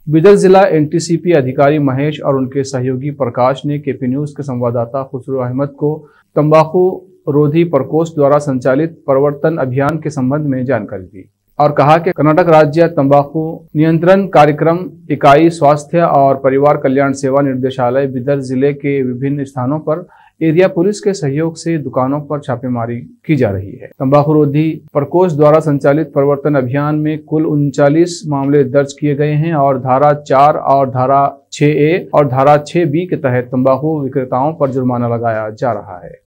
बिदर जिला एनटीसीपी अधिकारी महेश और उनके सहयोगी प्रकाश ने केपी न्यूज के संवाददाता खुसरो अहमद को तंबाकू रोधी प्रकोष्ठ द्वारा संचालित प्रवर्तन अभियान के संबंध में जानकारी दी और कहा कि कर्नाटक राज्य तंबाकू नियंत्रण कार्यक्रम इकाई स्वास्थ्य और परिवार कल्याण सेवा निर्देशालय बिदर जिले के विभिन्न स्थानों पर एरिया पुलिस के सहयोग से दुकानों पर छापेमारी की जा रही है। तंबाकू रोधी प्रकोष्ठ द्वारा संचालित प्रवर्तन अभियान में कुल 39 मामले दर्ज किए गए हैं और धारा 4 और धारा 6A और धारा 6B के तहत तंबाकू विक्रेताओं पर जुर्माना लगाया जा रहा है।